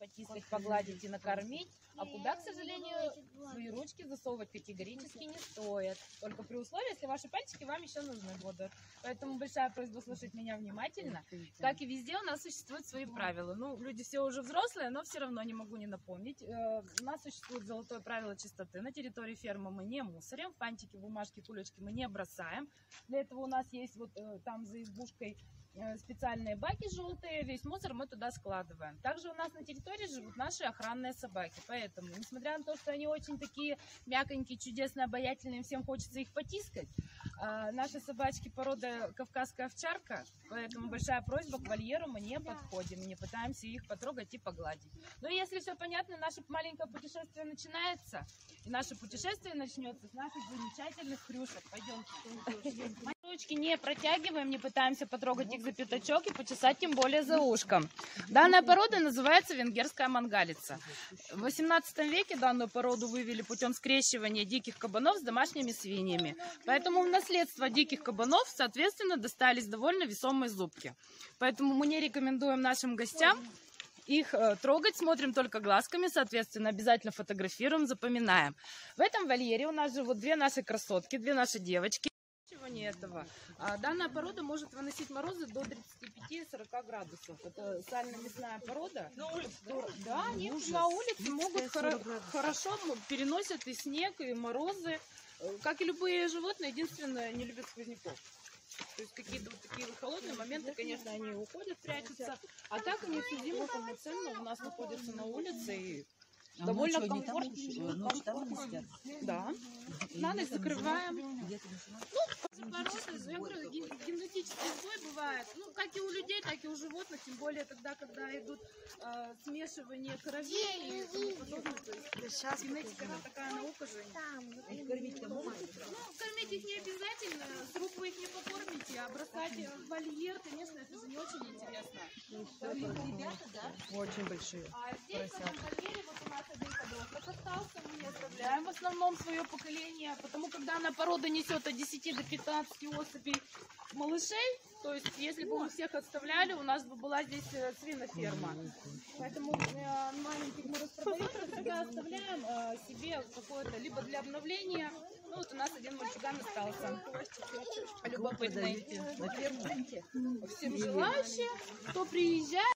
потискать, погладить и накормить. А куда, к сожалению, свои ручки засовывать категорически не стоит. Только при условии, если ваши пальчики вам еще нужны будут. Поэтому большая просьба слушать меня внимательно. Как и везде, у нас существуют свои правила. Ну, люди все уже взрослые, но все равно не могу не напомнить. У нас существует золотое правило чистоты. На территории фермы мы не мусорим, фантики, бумажки, кулечки мы не бросаем. Для этого у нас есть вот там за избушкой специальные баки желтые, весь мусор мы туда складываем. Также у нас на территории живут наши охранные собаки, поэтому, несмотря на то, что они очень такие мяконькие, чудесные, обаятельные, всем хочется их потискать, наши собачки порода кавказская овчарка, поэтому большая просьба, к вольеру мы не подходим, не пытаемся их потрогать и погладить. Но если все понятно, наше маленькое путешествие начинается, и наше путешествие начнется с наших замечательных хрюшек. Пойдемте. Ручки не протягиваем, не пытаемся потрогать их за пятачок и почесать, тем более за ушком. Данная порода называется венгерская мангалица. В 18 веке данную породу вывели путем скрещивания диких кабанов с домашними свиньями. Поэтому в наследство диких кабанов, соответственно, достались довольно весомые зубки. Поэтому мы не рекомендуем нашим гостям их трогать, смотрим только глазками, соответственно, обязательно фотографируем, запоминаем. В этом вольере у нас живут две наши красотки, две наши девочки. Этого. Данная порода может выносить морозы до 35-40 градусов. Это сально-мясная порода. На улице? Да, они на улице могут хорошо переносят и снег, и морозы. Как и любые животные, единственное, не любят сквозняков. То есть какие-то вот такие холодные моменты, конечно, они уходят, прячутся. А так они всю зиму полноценно у нас находятся на улице и довольно комфортно. Да. На ночь закрываем. Я говорю, генетический сбой бывает, ну, как и у людей, так и у животных, тем более тогда, когда идут смешивание кровей и тому подобное. То есть генетика, она такая наука же. Кормить-то можно? Ну, кормить их не обязательно, с рук вы их не покормите, а бросать в вольер, конечно, это же не очень интересно. Ребята, да? Очень большие. А здесь в этом вольере вот у нас один подросток остался, мы не оставляем в основном свое поколение, потому когда она порода несет от 10 до 15 особей малышей, то есть если бы мы всех оставляли, у нас бы была здесь свиноферма. Поэтому маленьких мы распродаем, всегда оставляем себе какое-то либо для обновления. Ну вот у нас один мальчуган остался. Любопытный. Всем желающим, кто приезжает.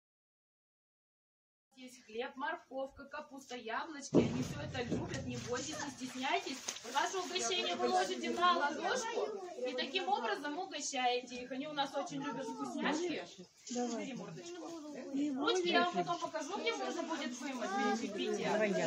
Есть хлеб, морковка, капуста, яблочки. Они все это любят, не бойтесь, не стесняйтесь. Ваше угощение вы ложите на ладошку и таким образом угощаете их. Они у нас очень любят вкусняшки. Бери мордочку. Ручки я вам потом покажу, где можно будет вымыть. Перечепите.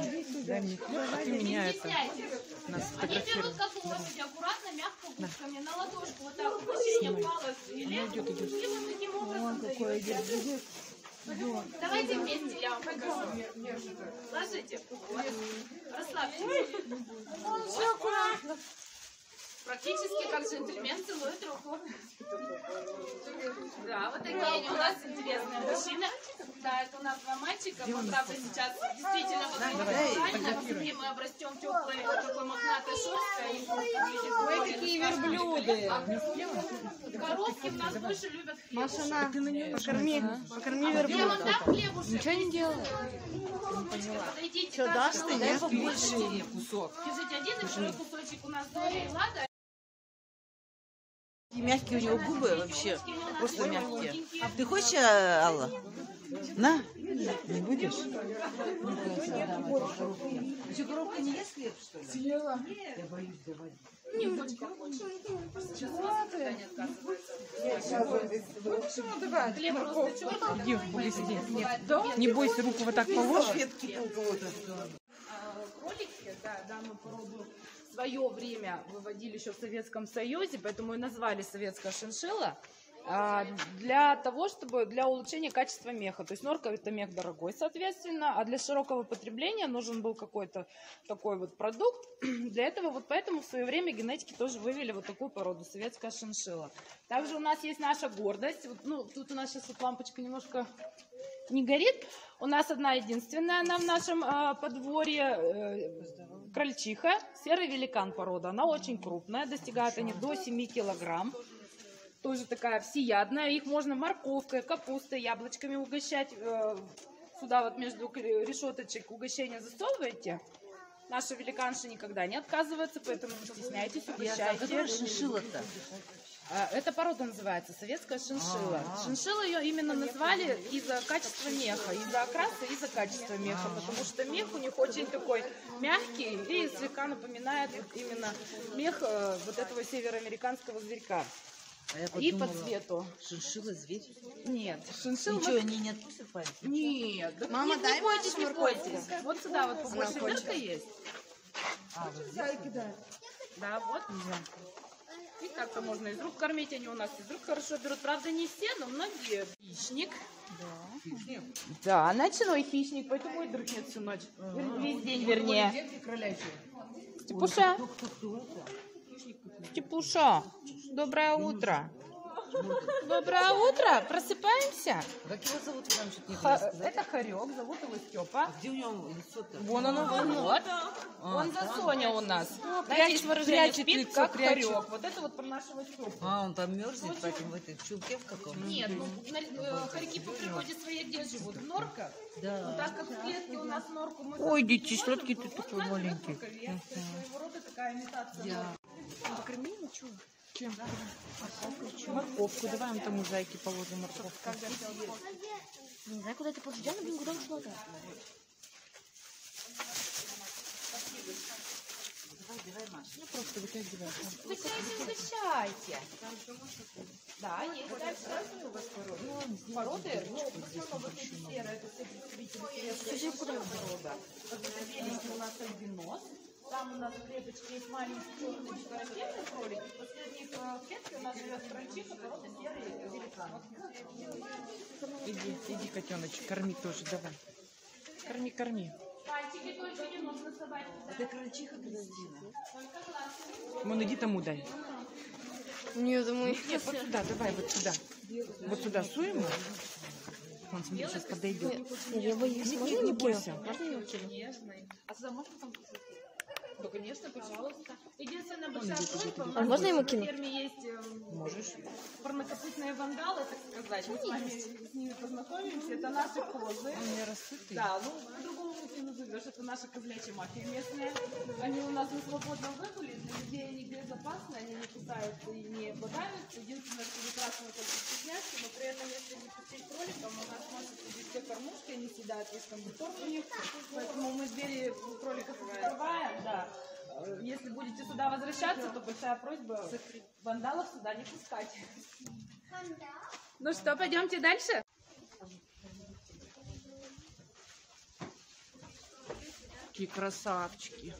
Не стесняйтесь. Они берут как у лошади, аккуратно, мягко губками на ладошку. Вот так угощение упало и вот таким образом. Давайте вместе, я вам покажу. Ложите. Расслабьтесь. Все аккуратно. Практически как джентльмен целует руку. Да, вот такие они у нас интересные мужчины. Да, это у нас два мальчика. Мы, правда, сейчас действительно вот актуально. И мы обрастем теплой такой мохнатой шерсткой. Ой, какие верблюды. Коровки у нас больше любят хлеб. Машина, покорми верблюда. Ничего не делаю. Подойдите. Что, дашь ты? Дай побольше кусок. Держите один и второй кусочек у нас доли и лада. Мягкие у него губы вообще, просто мягкие. Ты хочешь, Алла? На, не будешь? Еще коробка не ест хлеб, что ли? Съела. Я боюсь давать. Немножко. Сейчас вас никогда не отказывается. Хлеб просто черный. Иди в блесне. Не бойся, руку вот так положишь. Кролики, да, данную породу в свое время выводили еще в Советском Союзе, поэтому и назвали советская шиншилла. Для того, чтобы для улучшения качества меха. То есть норка — это мех дорогой, соответственно, а для широкого потребления нужен был какой-то такой вот продукт. Для этого вот поэтому в свое время генетики тоже вывели вот такую породу, советская шиншилла. Также у нас есть наша гордость. Вот, ну, тут у нас сейчас вот лампочка немножко не горит. У нас одна единственная она в нашем подворье крольчиха, серый великан порода. Она очень крупная, достигает они до 7 килограмм. Тоже такая всеядная. Их можно морковкой, капустой, яблочками угощать. сюда вот между решеточек угощения засовываете. Наша великанша никогда не отказывается, поэтому не стесняйтесь, угощайте. Шиншилла-то? Это порода называется советская шиншилла. Шиншилла ее именно назвали из-за качества меха, из-за окраса, из-за качества меха, потому что мех у них очень такой мягкий и слегка напоминает именно мех вот этого североамериканского зверька. И по цвету. Шиншилла зверь? Нет, шиншилла... Ничего, они не отпустят пальцы? Нет, да Мама, дай бойтесь, не морковку. бойтесь. Вот сюда вот побольше дырка есть. Вот Да, вот. И так-то можно из рук кормить, они у нас из рук хорошо берут. Правда, не все, но многие. Хищник. Да, ночной хищник, поэтому и дрыхнет всю ночь. Весь день, вернее. Степуша. Степуша, доброе утро. Доброе утро, просыпаемся. Как его зовут, вы нам что-то не сказали? Это хорек, зовут его Степа. Где у него лицо-то? Вон оно, вот. Он за Соня у нас. Знаете, Прячет- есть выражение прячет спит, лицо, как прячет. хорек. Вот это вот про нашего Степу. А, он там мерзнет, поэтому в этой чулке в каком? Нет, ну, хорьки по природе своей где живут? В норках. Но Да. так как в клетке у нас норку мы... Ой, дети, сладкий ты такой у нас маленький. живет круговец, то есть своего рода такая имитация норки. Чем? Морковку. Давай он тому зайке положим морковку. Не знаю, куда это положить, но, блин, куда ушло-то? Давай, Маша. Ну, просто вытягивай. Угощайте. Да, есть дальше разные у вас породы. Породы, ну, в основном вот эти серые, это все представители порода. Вот это беленький у нас альбинос. Там у нас в клеточке есть маленький черный четверостенный кролик. И в последних клетке у нас живет крольчиха, порода серый великан. Иди, котеночек, корми тоже, давай. Корми, корми. Пальчики только не нужно совать. Это крольчиха Кристина. Вон, иди тому дай. Нет, думаю. Нет, вот сюда, давай, вот сюда. Вот сюда суем его. Он, смотри, сейчас подойдет. Я боюсь. Нет, Можно не не бойся. Конечно. А сюда можно там посадить? Да, конечно, пожалуйста. Единственная большая просьба, у А нас можно ему на кинуть? ферме есть Можешь. парнокопытные вандалы, так сказать. Мы с вами с ними познакомимся. Это наши козы. Он не рассытый. Да, ну, по-другому не назовешь. Это наша козлячья мафия местная. Они у нас на свободном выгуле. Для людей они безопасны, они не кусаются и не бодаются. Единственное, что прекрасно только вкусняшки, но при этом, если не пустить кроликов, у нас может быть все кормушки, они съедают весь кондуктор у них. Поэтому мы двери у кроликов открываем, да. Если будете сюда возвращаться, то большая просьба вандалов сюда не пускать. Ну что, пойдемте дальше? Какие красавчики.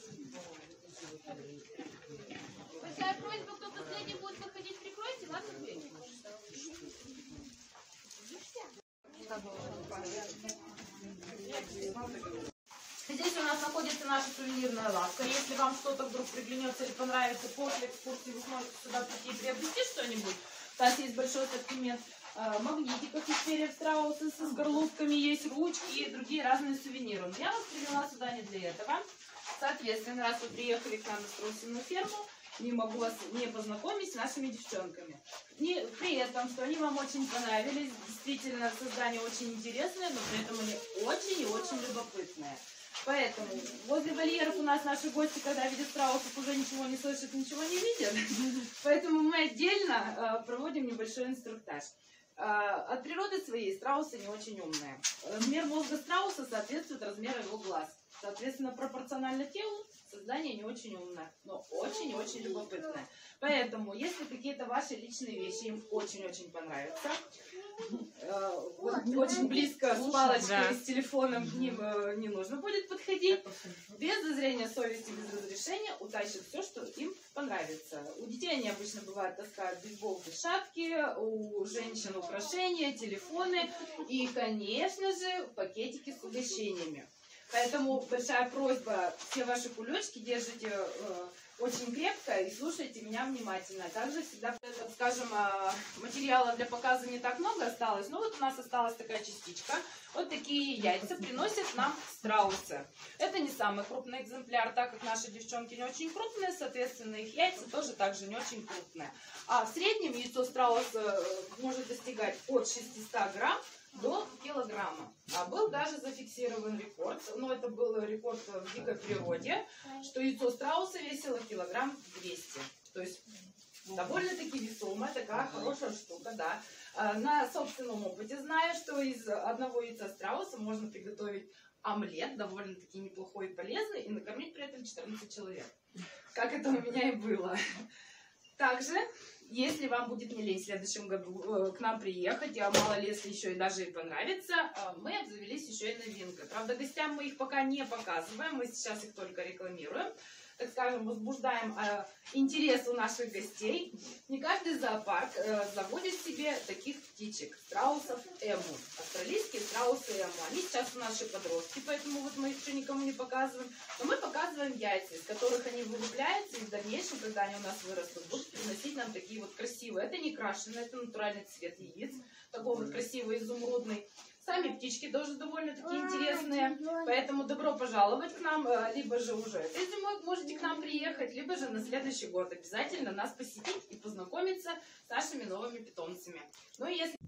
Большая просьба, кто последний будет выходить, прикройте, ладно, дверь? Здесь у нас находится наша сувенирная лавка. Если вам что-то вдруг приглянется или понравится после экскурсии, вы сможете сюда прийти и приобрести что-нибудь. У нас есть большой ассортимент магнитиков из перьев страуса с горловками, есть ручки и другие разные сувениры. Но я вас привела сюда не для этого. Соответственно, раз вы приехали к нам на страусиную ферму, не могу вас не познакомить с нашими девчонками. При этом, что они вам очень понравились, действительно создание очень интересное, но при этом они очень и очень любопытные. Поэтому возле вольеров у нас наши гости, когда видят страусов, уже ничего не слышат, ничего не видят. Поэтому мы отдельно проводим небольшой инструктаж. От природы своей страусы не очень умные. Размер мозга страуса соответствует размеру его глаз. Соответственно, пропорционально телу создание не очень умное, но очень и очень любопытное. Поэтому, если какие-то ваши личные вещи им очень-очень понравятся, очень близко с палочкой, с телефоном к ним не нужно будет подходить. Без зазрения совести, без разрешения утащат все, что им понравится. У детей они обычно бывают таскают бейсболки, шапки, у женщин украшения, телефоны и, конечно же, пакетики с угощениями. Поэтому большая просьба, все ваши кулечки держите очень крепко и слушайте меня внимательно. Также всегда, скажем, материала для показа не так много осталось, но вот у нас осталась такая частичка. Вот такие яйца приносят нам страусы. Это не самый крупный экземпляр, так как наши девчонки не очень крупные, соответственно, их яйца тоже также не очень крупные. А в среднем яйцо страуса может достигать от 600 грамм до килограмма. Был даже зафиксирован рекорд, но это был рекорд в дикой природе, что яйцо страуса весило килограмм 200. То есть довольно-таки весомая, такая хорошая штука, да. На собственном опыте знаю, что из одного яйца страуса можно приготовить омлет, довольно-таки неплохой и полезный, и накормить при этом 14 человек. Как это у меня и было. Также, если вам будет не лень в следующем году к нам приехать, а мало ли, если еще и даже и понравится, мы обзавелись еще и новинкой. Правда, гостям мы их пока не показываем, мы сейчас их только рекламируем. Так скажем, возбуждаем интерес у наших гостей. Не каждый зоопарк заводит себе таких птичек, страусов эму. Австралийские страусы эму. Они сейчас у нас еще подростки, поэтому вот мы их еще никому не показываем. Но мы показываем яйца, из которых они вылупляются, и в дальнейшем, когда они у нас вырастут, будут приносить нам такие вот красивые. Это не крашеные, это натуральный цвет яиц. Такой вот красивый, изумрудный. Сами птички тоже довольно-таки интересные, поэтому добро пожаловать к нам, либо же уже этой зимой можете к нам приехать, либо же на следующий год обязательно нас посетить и познакомиться с нашими новыми питомцами. Ну и если...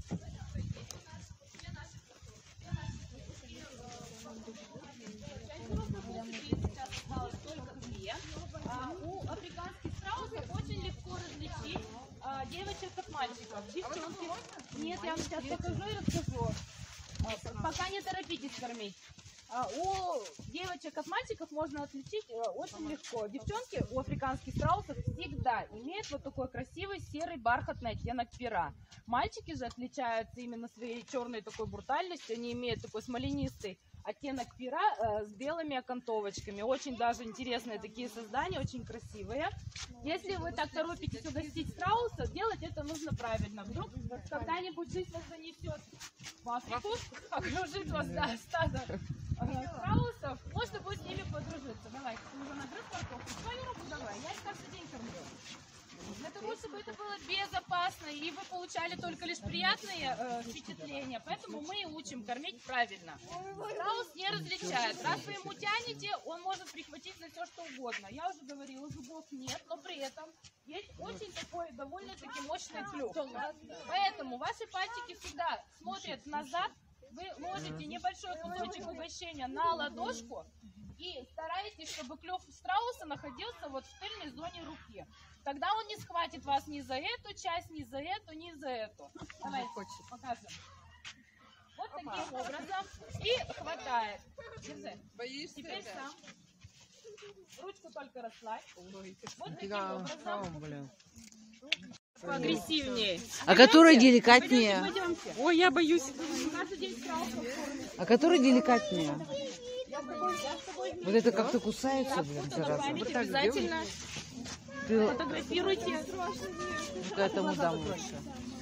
У африканских страусов очень легко различить девочек от мальчиков. Девчонки. Нет, я вам сейчас покажу и расскажу. Пока не торопитесь кормить. У девочек от мальчиков можно отличить очень легко. Девчонки у африканских страусов всегда имеют вот такой красивый серый бархатный оттенок пера. Мальчики же отличаются именно своей черной такой брутальностью. Они имеют такой смоленистый оттенок пера с белыми окантовочками. Очень даже интересные такие создания, очень красивые. Если вы так торопитесь угостить страуса, делать это нужно правильно. Вдруг когда-нибудь жизнь вас занесет в Африку, окружит вас стадо страусов, можно будет с ними подружиться. Давай, ты уже нагрыз морковку, свою руку давай, я их каждый день кормлю. Для того, чтобы это было безопасно и вы получали только лишь приятные впечатления, поэтому мы и учим кормить правильно. Страус не различает. Раз вы ему тянете, он может прихватить за все, что угодно. Я уже говорила, зубов нет, но при этом есть очень такой довольно-таки мощный клюв. Поэтому ваши пальчики всегда смотрят назад. Вы ложите небольшой кусочек угощения на ладошку и стараетесь, чтобы клюв страуса находился вот в тыльной зоне руки. Тогда он не схватит вас ни за эту часть, ни за эту, ни за эту. Давайте покажем. Вот таким образом. И хватает. Держи. Боишься? Теперь сам. Ручку только расслабь. Вот таким образом. Поагрессивнее. А который деликатнее? Пойдемте. Ой, я боюсь. Каждый день страусов кормят. А который деликатнее? Я с тобой Вот это как-то кусается, блин, зараза. память обязательно Ты фотографируйте. этому дам лучше.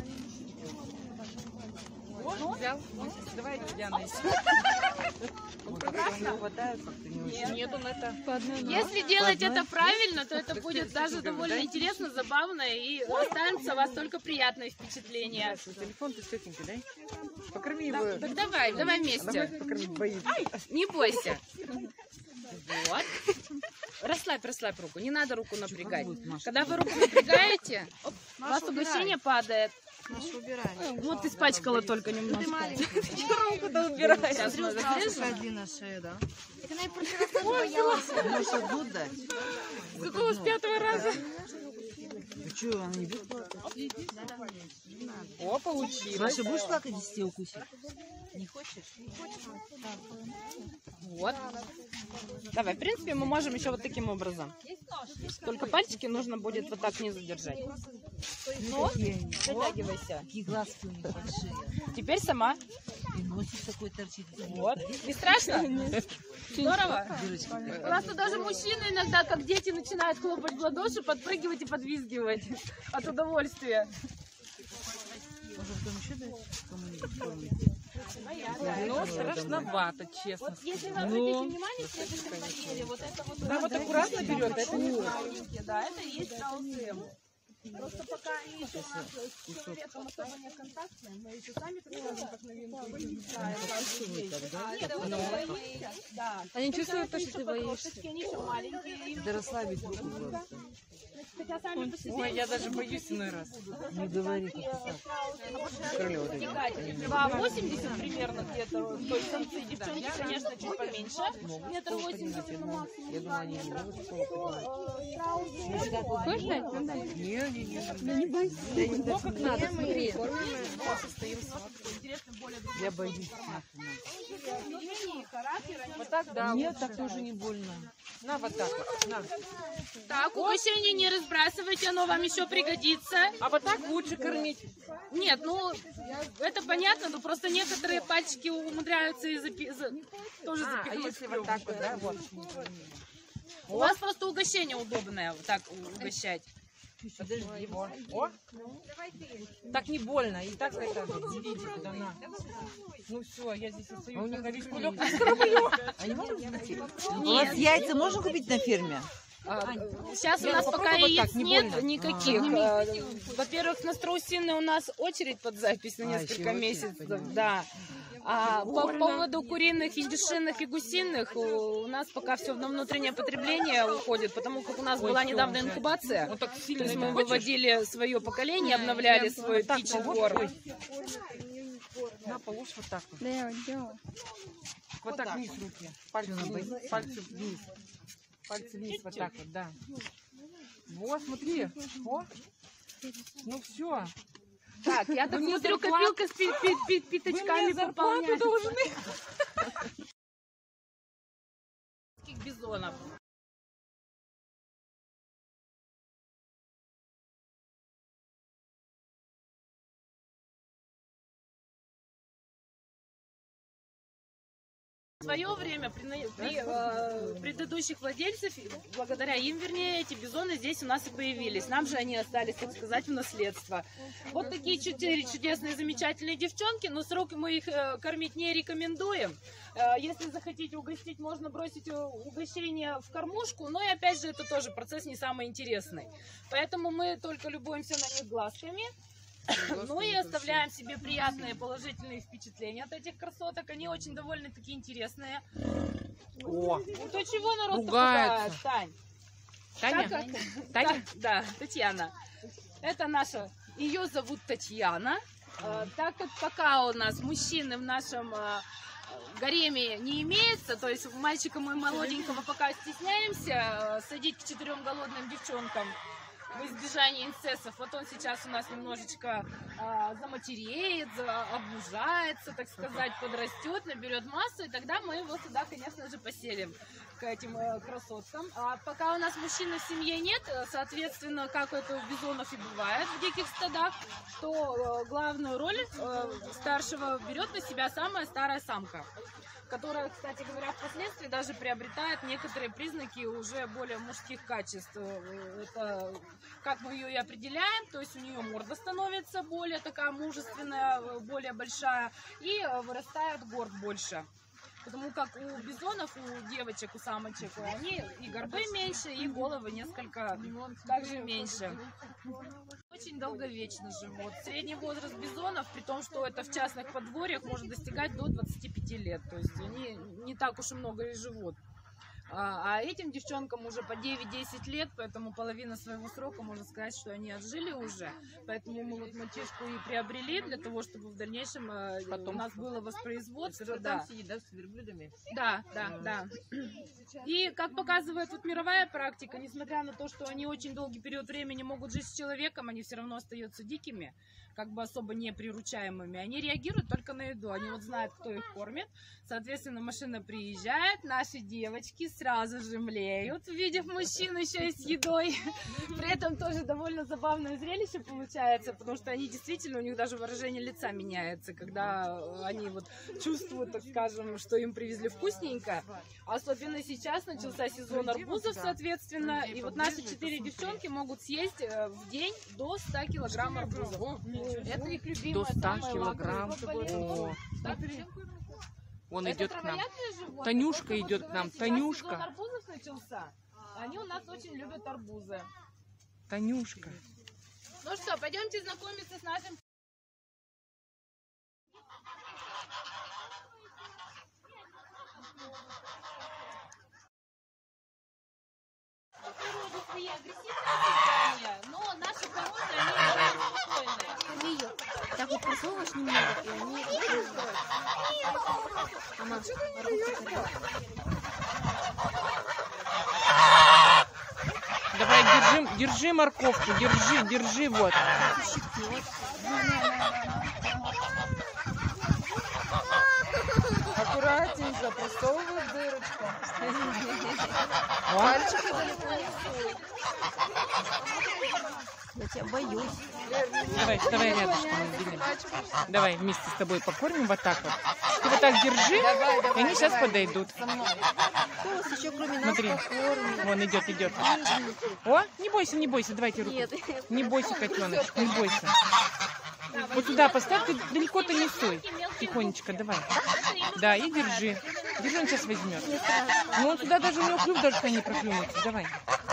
Взял? Давай, Диана, еще. Не хватает, как-то не очень. Нет, он это... Если делать это правильно, то это будет даже довольно интересно, забавно и останется у вас только приятное впечатление. Телефон ты с тетенькой, дай? Покорми его. Так давай вместе. Покорми, боится. Не бойся. Вот. Расслабь руку. Не надо руку напрягать. Когда вы руку напрягаете, у вас угощение падает. Вот испачкала только немножко. Руку-то убирай. Сейчас мы разрежем. на шее, да? Так она и про боялась. Можешь одну дать? С какого с 5-го раза? Ты что, она не будет плакать? О, получилось. Маша, будешь плакать, если тебя укусит? Не хочешь? Вот. Давай, в принципе, мы можем еще вот таким образом. Только пальчики нужно будет вот так снизу держать. Но затягивайся. Какие глазки у них большие. Теперь сама. И носик такой торчит. Вот. Не страшно? Здорово. У нас тут даже мужчины иногда, как дети, начинают хлопать в ладоши, подпрыгивать и подвизгивать от удовольствия. Может, там еще дать кому-нибудь? Ну, страшновато, честно. Вот если вы обратите внимание, в следующем размере, вот это вот... Да, вот аккуратно берет, это не маленькие, да, это и есть страус эму. Просто пока они еще у нас с человеком особо не контактные, мы еще сами приходим как новинку. Да. Они чувствуют то, что ты боишься. Они еще маленькие. Да расслабить руку просто. Хотя сами по себе. Ой, я даже боюсь иной раз. Не говори, как ты Стигать 2,80 примерно где-то. То есть самцы, девчонки, конечно, чуть поменьше. 1,80 м на максимум. 2 метра. Ну, как надо, смотри. Я боюсь. Вот так, да. Нет, так тоже не больно. На, вот так вот. На. Так, угощение не разбрасывайте, оно вам еще пригодится. А вот так лучше кормить. Нет, ну, это понятно, но просто некоторые пальчики умудряются и тоже А запихнуть. если вот так вот, да, вот. У вас просто угощение удобное, вот так угощать. Подожди, вот. О. Так не больно. И так это видите, куда на. Ну все, я здесь остаюсь. На ковичку лёг. У вас яйца можно купить на ферме? Сейчас у Лена, нас пока попробуй вот яиц так, не нет больно. никаких. Во-первых, на страусины у нас очередь под запись на несколько месяцев. Да. А по поводу куриных, индюшиных и гусиных у нас пока все на внутреннее потребление уходит, потому как у нас была недавно инкубация. Ну так То сильно есть не мы хочешь? выводили свое поколение, обновляли свой Так, птичий вот двор. такой. На, положь вот так вот. Вот так вниз руки. Пальцы вниз. Пальцы вниз. Пальцы вниз, вот так вот, да. Вот, смотри. О. Ну все. Так, я так мне смотрю, зарплату- копилка с пятачками зарплату пополняется. должны. Бизонов. В свое время при предыдущих владельцев, благодаря им, вернее, эти бизоны здесь у нас и появились. Нам же они остались, так сказать, в наследство. Вот такие 4 чудесные, замечательные девчонки, но срок мы их кормить не рекомендуем. Если захотите угостить, можно бросить угощение в кормушку, но и опять же это тоже процесс не самый интересный. Поэтому мы только любуемся на них глазками. Ну и оставляем себе приятные положительные впечатления от этих красоток. Они очень довольно-таки интересные. О, Ну то чего народ ругаются. пугает, Тань? Таня? Так как- Таня? Да, Татьяна. Это наша, ее зовут Татьяна. Так как пока у нас мужчины в нашем гареме не имеется, то есть мальчика мы молоденького пока стесняемся садить к 4 голодным девчонкам в избежание инцестов. Вот он сейчас у нас немножечко заматереет, обмужается, так сказать, подрастет, наберет массу, и тогда мы его сюда, конечно же, поселим к этим красоткам. А пока у нас мужчины в семье нет, соответственно, как это у бизонов и бывает в диких стадах, то главную роль старшего берет на себя самая старая самка, которая, кстати говоря, впоследствии даже приобретает некоторые признаки уже более мужских качеств. Это как мы ее и определяем, то есть у нее морда становится более такая мужественная, более большая, и вырастает горб больше. Потому как у бизонов, у девочек, у самочек, они и горбы меньше, и головы несколько также меньше. Очень долговечно живут. Средний возраст бизонов, при том, что это в частных подворьях, может достигать до 25 лет. То есть они не так уж и много и живут. А этим девчонкам уже по 9-10 лет, поэтому половина своего срока, можно сказать, что они отжили уже. Поэтому мы вот мальчишку и приобрели для того, чтобы в дальнейшем у нас было воспроизводство. Да. с верблюдами. Да. И как показывает вот мировая практика, несмотря на то, что они очень долгий период времени могут жить с человеком, они все равно остаются дикими, как бы особо не приручаемыми. Они реагируют только на еду, они вот знают, кто их кормит. Соответственно, машина приезжает, наши девочки сразу же млеют, увидев мужчин еще и с едой. При этом тоже довольно забавное зрелище получается, потому что они действительно, у них даже выражение лица меняется, когда они вот чувствуют, так скажем, что им привезли вкусненько. Особенно сейчас начался сезон арбузов, соответственно, и вот наши 4 девчонки могут съесть в день до 100 килограмм арбузов. Это их любимое, До 100 самое килограмм. лакомое. Он Это идет к нам. травоядные животные. Танюшка Просто идет вот к нам. сейчас Танюшка. сезон арбузов начался. Они у нас очень любят арбузы. Танюшка. Ну что, пойдемте знакомиться с нашим... Свои агрессивные создания, но наши породы, они спокойные. Ее. Так вот просовываешь немного, и они... Мама, Давай, держи морковку, держи, вот. Аккуратненько просовывай в дырочку. Пальчики я тебя боюсь. Давай рядышком, Ангелина. Давай вместе с тобой покормим вот так вот. Ты вот так держи, и они сейчас подойдут. Кто еще кроме нас Смотри, покормит? вон идет. О, не бойся, давайте руку. Нет. Не бойся, котеночек, не бойся. Вот сюда поставь, ты далеко-то не стой. Тихонечко, давай. Да, и держи. Держи, он сейчас возьмет. Ну, он туда даже у него клюв даже не проклюнется. Давай.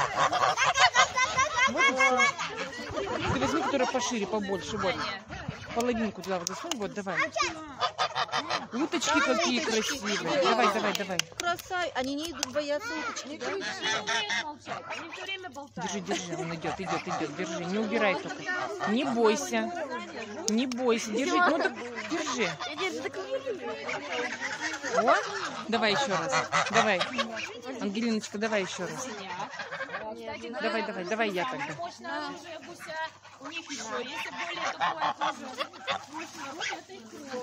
Вот и все. Ты возьми, который пошире, побольше. Вот. Половинку туда вот засунь. Вот, давай. Уточки какие красивые. Давай. Красавицы. Они не идут бояться уточки, да? Они умеют молчать, они все время болтают. Держи, он идет. Держи, не убирай только. Не бойся. Держи, ну так держи. Я держу, так О, давай еще раз. Давай. Ангелиночка, давай еще раз. Давай я тогда. Мощное оружие гуся. У них еще, если более такое тоже мощное оружие, это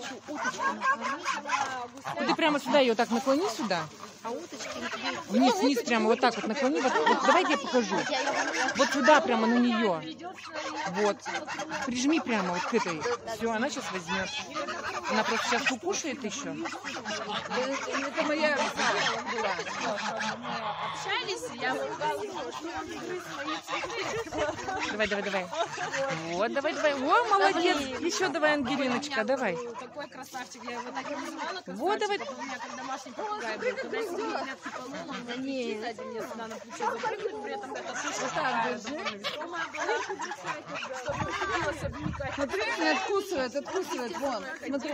икру. Ну, ты прямо сюда ее так наклони сюда. А уточки не тебе... Вниз, прямо вот так вот наклони. Вот, давай я покажу. Вот сюда прямо на нее. Вот. Прижми прямо вот к этой. Все, она сейчас возьмет. Она просто сейчас укушает еще. Это моя была. Общались, я Давай. Вот, давай. О, молодец. Еще давай, Ангелиночка, давай. такой красавчик, я его так и называла. Вот, давай. У меня как домашний попугай был. Когда я сидела, меня цепанула, он за ней сзади мне сюда на плечо запрыгнуть, при этом эта сушка такая довольно весомая была, чтобы хотелось обникать. Смотри, не откусывает, вон. Смотри.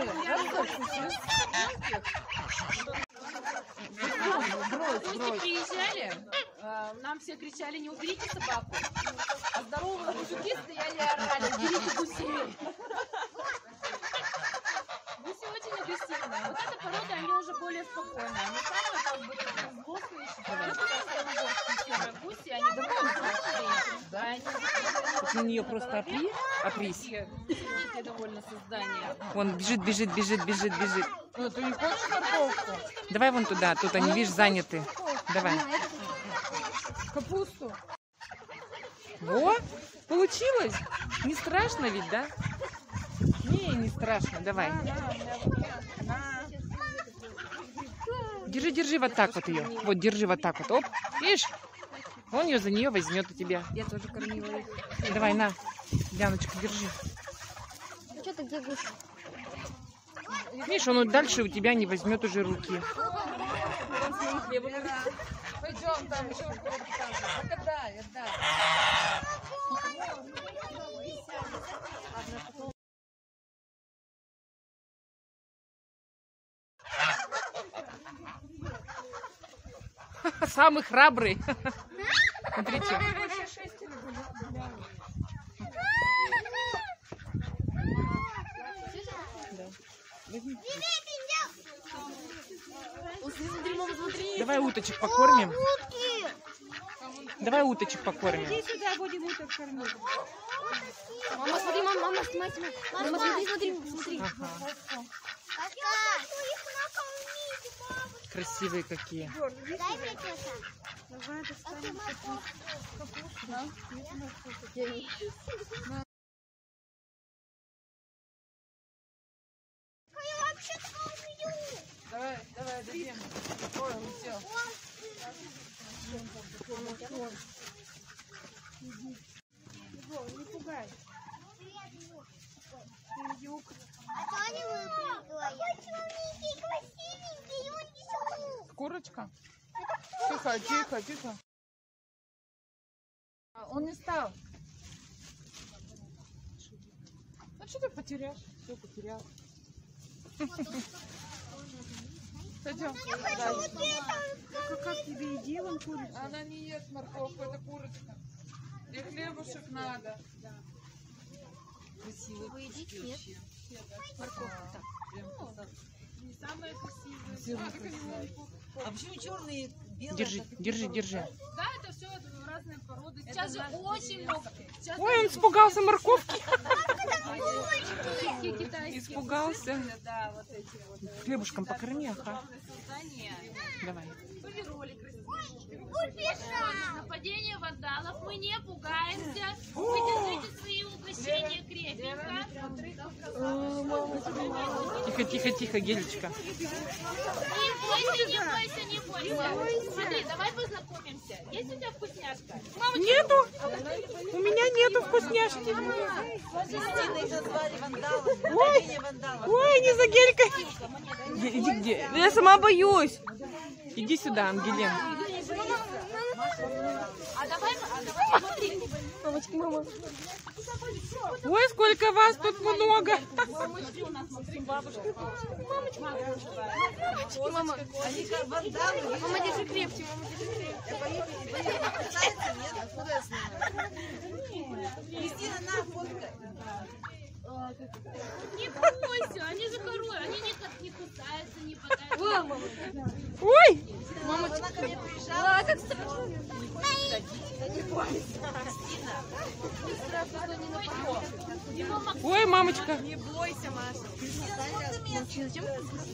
Гости приезжали, нам все кричали: не уберите собаку. А здоровые мужики стояли и орали: уберите гусей. Гуси очень агрессивные. Вот эта порода, они уже более спокойные. Они самые как бы такие злостные считаются. Серые гуси, они довольно злостные. На нее просто опрись. Сидите довольно создание. Вон бежит. Ну, ты не хочешь морковку? Давай вон туда, тут они, видишь, заняты. Давай. Капусту. Во, получилось. Не страшно ведь, да? Не страшно, давай. Держи вот так вот ее. Вот, держи вот так вот. Оп, видишь? Он ее за нее возьмет у тебя. Я тоже кормила их. Давай, на. Яночка, держи. Что ты где гусь? Видишь, он дальше у тебя не возьмет уже руки. Пойдем, там еще куда-то. Отдай. Самый храбрый. Смотрите. Смотри, мама, смотри. Давай уточек покормим. Давай уточек покормим. Сюда будем уток кормить. Мама, смотри, мама, снимай. Мама, смотри. Ага. Красивые какие. Давай, дадим. Ой, он все. Не пугай. А то они выпрыгивают. Красивенький, он еще. Курочка? Тихо. Он не стал. Что ты потеряешь? Все потерял. Пойдем. Как тебе иди, вон курица? Она не ест морковку, это курочка. И хлебушек надо. Вы едите? Нет. Морковку так. Не самое красивое. А почему черные, белые? Держи, держи, держи. Да, это все разные породы. Сейчас же очень много. Сейчас Ой, он испугался морковки. такие китайские. Испугался. Да, вот эти вот. Хлебушком покорми, ага. Создания. Давай. Были ролик. Нападение вандалов. Мы не пугаемся. Вы держите свои угощения крепенько. Тихо, тихо, тихо, Гелечка. Не бойся, не бойся, не бойся. Смотри, давай познакомимся. Есть у тебя вкусняшка? Нету. У меня нету вкусняшки. Кристиной назвали вандалом. Ой, Нападение вандалов. ой, не за Гелькой. Иди где? Я сама боюсь. Иди сюда, Ангелина. А давай смотри. Мамочка, мама. Ой, сколько вас тут много. Мамочки у нас, Максим, бабушка. Мама. Они как вандалы. Мама, держи крепче, мама, держи крепче. Кусаются, нет? Откуда я знаю? Кристина, на, фоткай. Не бойся, они же хорошие. Они не кусаются, не пытаются. Мама. Ой, Она ко мне приезжала. А, как страшно. ой, мамочка. Не бойся, Маша. Зачем?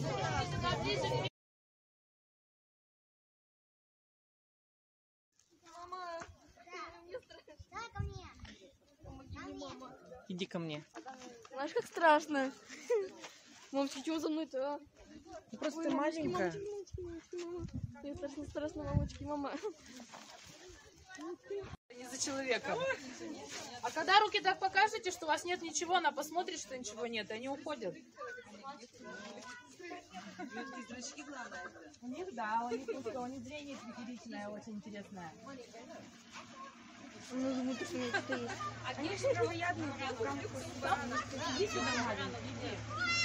Дай ко мне. Иди ко мне. Знаешь, как страшно. Мамочка, чего за мной-то, а? Просто Ой, ты мамочки, маленькая. мамочки, мамочки, мама. Мне страшно, страшно, мамочки, мама. Не за человека. А когда руки так покажете, что у вас нет ничего, она посмотрит, что ничего нет, и они уходят. У них, да, у них зрение трехеричное, очень интересное. Ну, думаю, что у меня что-то есть. Они же травоядные. Иди сюда, маленький, иди.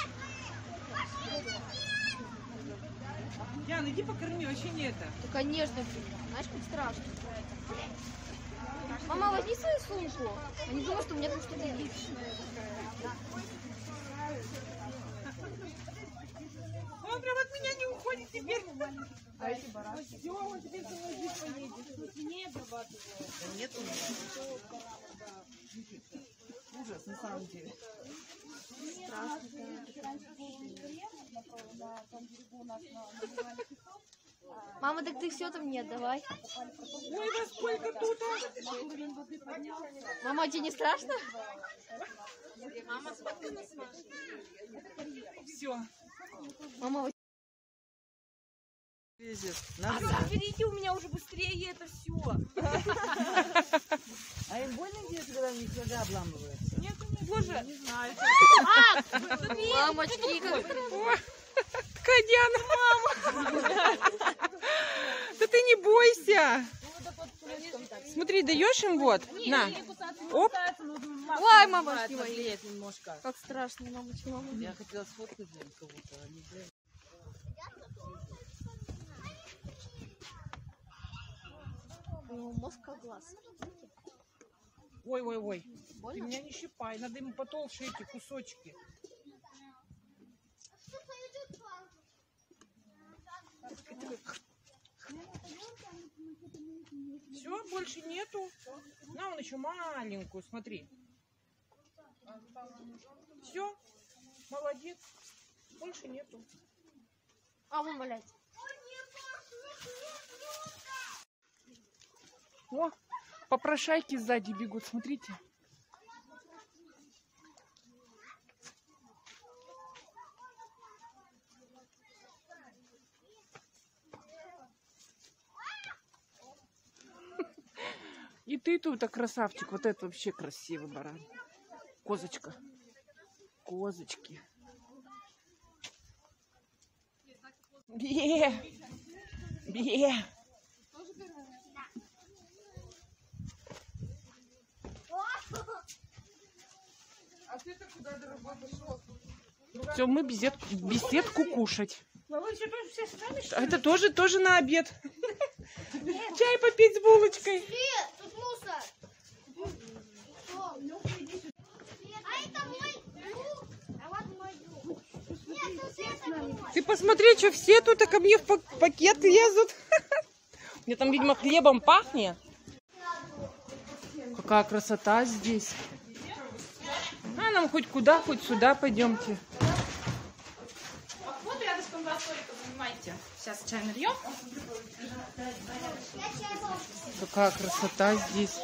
Яна, иди покорми, вообще не это. Да, конечно, блин. Знаешь, как страшно. Мама, возьми свою сумку. Я не думаю, что у меня там что-то есть. Он прям от меня не уходит теперь. А эти барашки? Все, он теперь со мной жить поедет. Свиней обрабатывает. Нет у меня. Ужас, на самом деле. Мама, так ты все там нет, давай. Ой, во сколько тут? Мама, тебе не страшно? Все. Мама, Лезет. Заберите у меня уже быстрее это все. А им больно где-то, когда у них нога обламывается? Нет, боже. Не знаю. мамочки, как... Ткадяна. Да ты не бойся. Смотри, даешь им вот. На. Оп. Ой, мамочки мои. Наглеет немножко. Как страшно, мамочки, мама. Я хотела сфоткать блин, кого-то, а не блин. У него мозг как глаз. Ой, ой, ой. Ты меня не щипай. Надо ему потолще эти кусочки. Все, больше нету. На, он еще маленькую, смотри. Все, молодец. Больше нету. А, мама, блядь. О, попрошайки сзади бегут, смотрите. И ты тут, красавчик. Вот это вообще красивый баран. Козочка. Козочки. Бе! Бе! А ты-то куда до работы шел? Все, мы беседку кушать. А это тоже на обед. Чай попить с булочкой. Привет, тут мусор. А это мой друг. А вот мой друг. Нет, тут это мой. Ты посмотри, что все тут ко мне в пакет лезут. Мне там, видимо, хлебом пахнет. Какая красота здесь. А нам хоть куда, хоть сюда пойдемте. Вот рядышком два столика, занимайте. Сейчас чай нальем. Какая красота здесь.